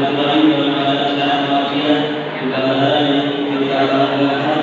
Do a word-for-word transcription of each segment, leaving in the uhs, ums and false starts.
silaturahim dalam keadaan sehat walafiat, juga hal yang kita lakukan.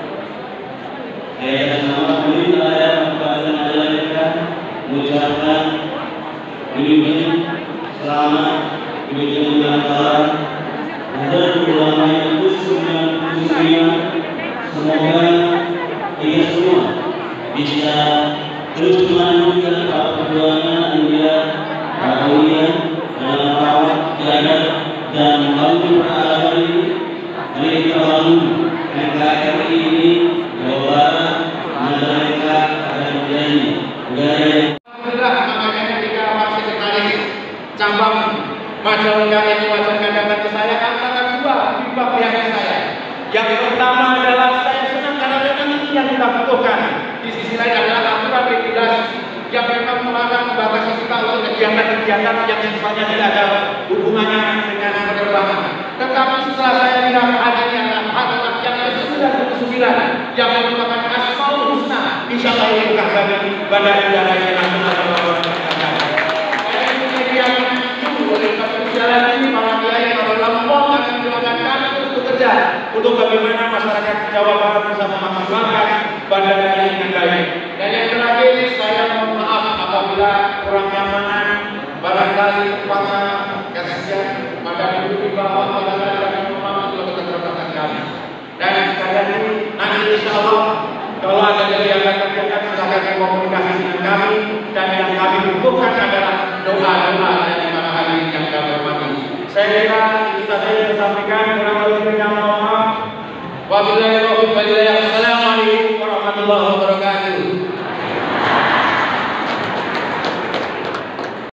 Saya sama pemerintah yang kepada masyarakat mengucapkan ini selamat diberikan bermanfaat dan ulama yang khususnya khususnya semoga kita semua bisa terus melanjutkan perjuangan India Bahawiyah dalam rawat jalan dan membangun peradaban ini. Mari kita bangun N K R I ini Jawa Barat mereka akan menjadi negara yang alhamdulillah. Makanya ketika Pak Sekretaris cabang Majalengka ini wacana ke saya, katakan dua pimpin pihak saya. Yang pertama adalah saya senang karena memang ini yang kita butuhkan. Di sisi lain adalah aturan regulasi yang memang melarang membatasi kita untuk kegiatan-kegiatan yang sifatnya tidak ada hubungannya dengan penerbangan. Tetapi setelah saya lihat adanya aturan yang kesembilan puluh sembilan yang merupakan Asmaul Husna, insya Allah ini bukan bagi Bandara Udara Internasional Jakarta. Saya ingin yang oleh jalan ini para kiai para ulama akan mendoakan kami terus bekerja untuk bagaimana masyarakat Jawa Barat bisa memanfaatkan bandara ini dengan baik. Dan yang terakhir, saya mohon maaf apabila kurang nyamanan barangkali tempatnya kasihan pada duduk di bawah barangkali kami memahami untuk keterbatasan kami. Dan sekalian ini nanti insya Allah kalau ada kegiatan-kegiatan silakan komunikasi dengan kami, dan yang kami butuhkan adalah doa-doa dari para hadirin yang kami hormati. Saya kira itu saja yang saya sampaikan. Kurang lebihnya mohon maaf. Wabillahi taufiq wal hidayah. Assalamualaikum warahmatullahi wabarakatuh.